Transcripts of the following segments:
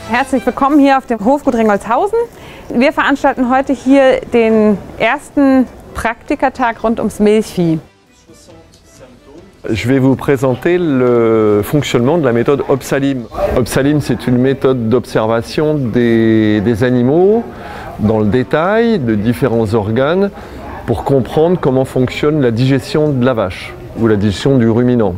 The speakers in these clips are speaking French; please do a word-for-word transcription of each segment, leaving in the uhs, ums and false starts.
Herzlich willkommen hier auf dem Hofgut Ringolzhausen. Wir veranstalten heute hier den ersten Praktikertag rund ums Milchvieh. Je vais vous présenter le fonctionnement de la méthode Opsalim. Opsalim, c'est une méthode d'observation des, des animaux dans le détail, de différents organes, pour comprendre comment fonctionne la digestion de la vache ou la digestion du ruminant.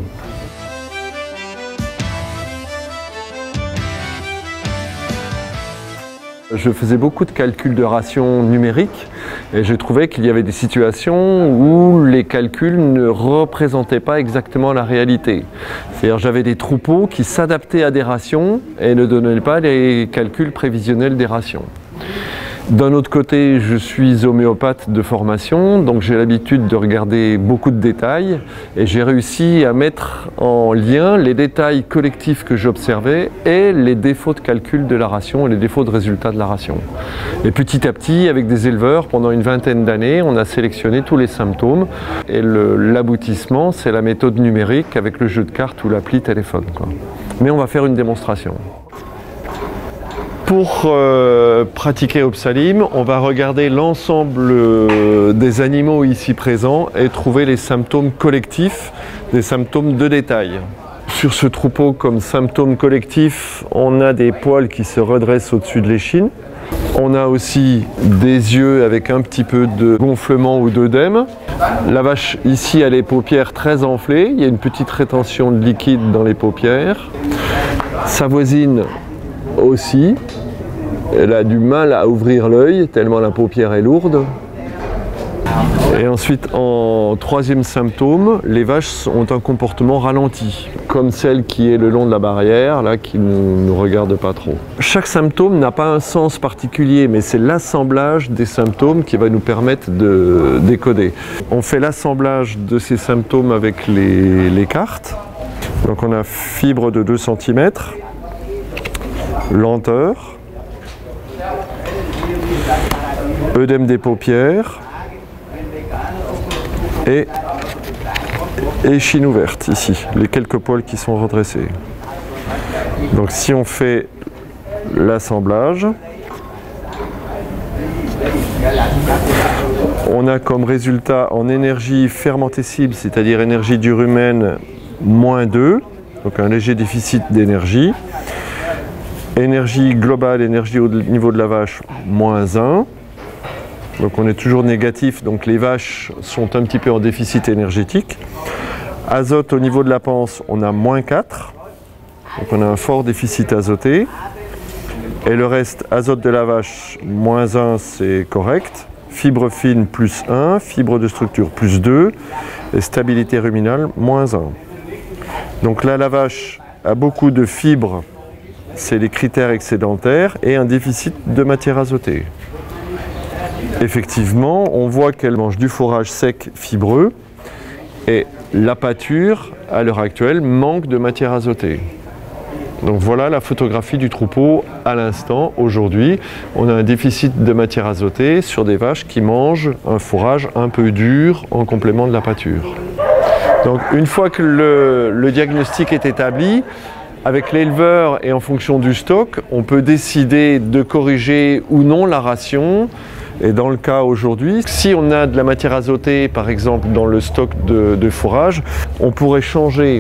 Je faisais beaucoup de calculs de rations numériques et je trouvais qu'il y avait des situations où les calculs ne représentaient pas exactement la réalité. C'est-à-dire j'avais des troupeaux qui s'adaptaient à des rations et ne donnaient pas les calculs prévisionnels des rations. D'un autre côté, je suis homéopathe de formation, donc j'ai l'habitude de regarder beaucoup de détails et j'ai réussi à mettre en lien les détails collectifs que j'observais et les défauts de calcul de la ration et les défauts de résultat de la ration. Et petit à petit, avec des éleveurs, pendant une vingtaine d'années, on a sélectionné tous les symptômes et l'aboutissement, c'est la méthode numérique avec le jeu de cartes ou l'appli téléphone, quoi. Mais on va faire une démonstration. Pour euh, pratiquer Opsalim, on va regarder l'ensemble euh, des animaux ici présents et trouver les symptômes collectifs, des symptômes de détail. Sur ce troupeau, comme symptômes collectifs, on a des poils qui se redressent au-dessus de l'échine. On a aussi des yeux avec un petit peu de gonflement ou d'œdème. La vache ici a les paupières très enflées, il y a une petite rétention de liquide dans les paupières. Sa voisine aussi, elle a du mal à ouvrir l'œil tellement la paupière est lourde. Et ensuite, en troisième symptôme, les vaches ont un comportement ralenti, comme celle qui est le long de la barrière, là, qui ne nous regarde pas trop. Chaque symptôme n'a pas un sens particulier, mais c'est l'assemblage des symptômes qui va nous permettre de décoder. On fait l'assemblage de ces symptômes avec les, les cartes. Donc on a fibre de deux centimètres. Lenteur, œdème des paupières et échine ouverte ici, les quelques poils qui sont redressés. Donc si on fait l'assemblage, on a comme résultat en énergie fermentescible, c'est-à-dire énergie du rumen, moins deux, donc un léger déficit d'énergie. Énergie globale, énergie au niveau de la vache, moins un. Donc on est toujours négatif, donc les vaches sont un petit peu en déficit énergétique. Azote au niveau de la panse, on a moins quatre. Donc on a un fort déficit azoté. Et le reste, azote de la vache, moins un, c'est correct. Fibre fine, plus un. Fibre de structure, plus deux. Et stabilité ruminale, moins un. Donc là, la vache a beaucoup de fibres. C'est les critères excédentaires et un déficit de matière azotée. Effectivement, on voit qu'elle mange du fourrage sec fibreux et la pâture, à l'heure actuelle, manque de matière azotée. Donc voilà la photographie du troupeau à l'instant, aujourd'hui. On a un déficit de matière azotée sur des vaches qui mangent un fourrage un peu dur en complément de la pâture. Donc une fois que le, le diagnostic est établi, avec l'éleveur et en fonction du stock, on peut décider de corriger ou non la ration. Et dans le cas aujourd'hui, si on a de la matière azotée, par exemple dans le stock de, de fourrage, on pourrait changer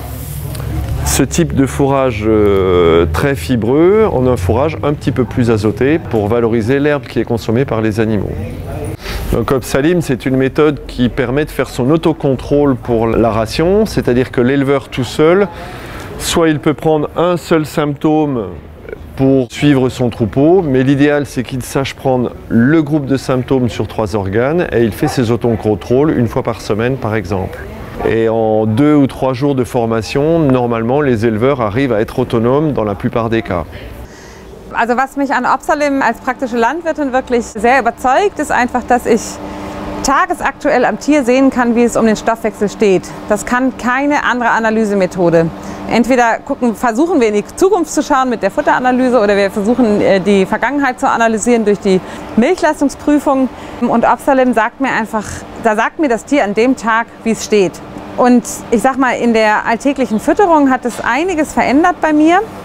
ce type de fourrage euh, très fibreux en un fourrage un petit peu plus azoté pour valoriser l'herbe qui est consommée par les animaux. Donc Opsalim, c'est une méthode qui permet de faire son autocontrôle pour la ration, c'est-à-dire que l'éleveur tout seul, soit il peut prendre un seul symptôme pour suivre son troupeau, mais l'idéal c'est qu'il sache prendre le groupe de symptômes sur trois organes et il fait ses autocontrôles une fois par semaine par exemple. Et en deux ou trois jours de formation, normalement les éleveurs arrivent à être autonomes dans la plupart des cas. Also was mich an Opsalim als praktische Landwirtin wirklich sehr überzeugt, ist einfach, dass ich tagesaktuell am Tier sehen kann, wie es um den Stoffwechsel steht. Das kann keine andere Analysemethode. Entweder gucken, versuchen wir in die Zukunft zu schauen mit der Futteranalyse oder wir versuchen die Vergangenheit zu analysieren durch die Milchleistungsprüfung. Und Opsalim sagt mir einfach, da sagt mir das Tier an dem Tag, wie es steht. Und ich sag mal, in der alltäglichen Fütterung hat es einiges verändert bei mir.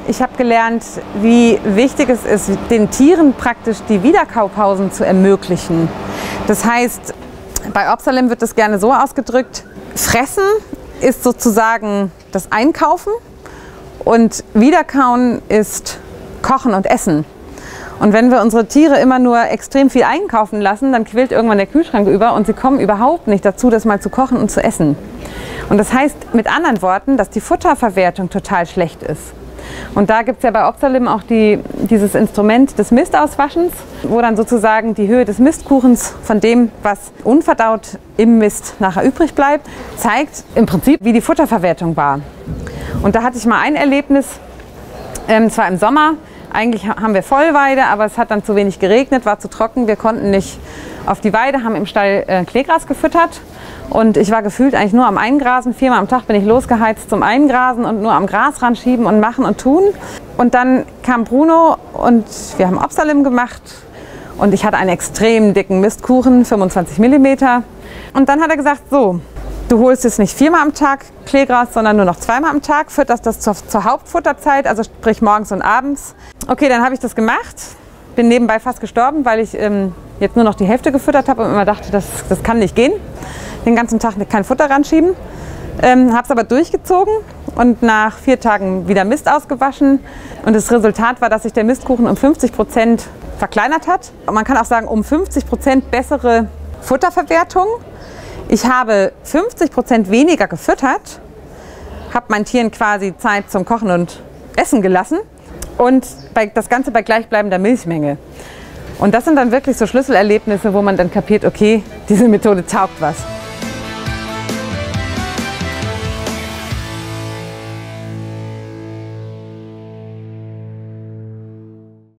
Ich habe gelernt, wie wichtig es ist, den Tieren praktisch die Wiederkaupausen zu ermöglichen. Das heißt, bei Opsalim wird das gerne so ausgedrückt, Fressen ist sozusagen das Einkaufen und Wiederkauen ist Kochen und Essen. Und wenn wir unsere Tiere immer nur extrem viel einkaufen lassen, dann quillt irgendwann der Kühlschrank über und sie kommen überhaupt nicht dazu, das mal zu kochen und zu essen. Und das heißt mit anderen Worten, dass die Futterverwertung total schlecht ist. Und da gibt es ja bei Opsalim auch die, dieses Instrument des Mistauswaschens, wo dann sozusagen die Höhe des Mistkuchens von dem, was unverdaut im Mist nachher übrig bleibt, zeigt im Prinzip, wie die Futterverwertung war. Und da hatte ich mal ein Erlebnis, ähm, zwar im Sommer, eigentlich haben wir Vollweide, aber es hat dann zu wenig geregnet, war zu trocken, wir konnten nicht auf die Weide, haben im Stall äh, Kleegras gefüttert. Und ich war gefühlt eigentlich nur am Eingrasen. Viermal am Tag bin ich losgeheizt zum Eingrasen und nur am Grasrand schieben und machen und tun. Und dann kam Bruno und wir haben Opsalim gemacht. Und ich hatte einen extrem dicken Mistkuchen, fünfundzwanzig Millimeter. Und dann hat er gesagt, so, du holst jetzt nicht viermal am Tag Kleegras, sondern nur noch zweimal am Tag. Fütterst das zur, zur Hauptfutterzeit, also sprich morgens und abends. Okay, dann habe ich das gemacht. Bin nebenbei fast gestorben, weil ich ähm, jetzt nur noch die Hälfte gefüttert habe und immer dachte, das, das kann nicht gehen. Den ganzen Tag kein Futter ranschieben. Ähm, habe es aber durchgezogen und nach vier Tagen wieder Mist ausgewaschen. Und das Resultat war, dass sich der Mistkuchen um fünfzig Prozent verkleinert hat. Und man kann auch sagen, um fünfzig Prozent bessere Futterverwertung. Ich habe fünfzig Prozent weniger gefüttert, habe meinen Tieren quasi Zeit zum Kochen und Essen gelassen und bei, das Ganze bei gleichbleibender Milchmenge. Und das sind dann wirklich so Schlüsselerlebnisse, wo man dann kapiert, okay, diese Methode taugt was.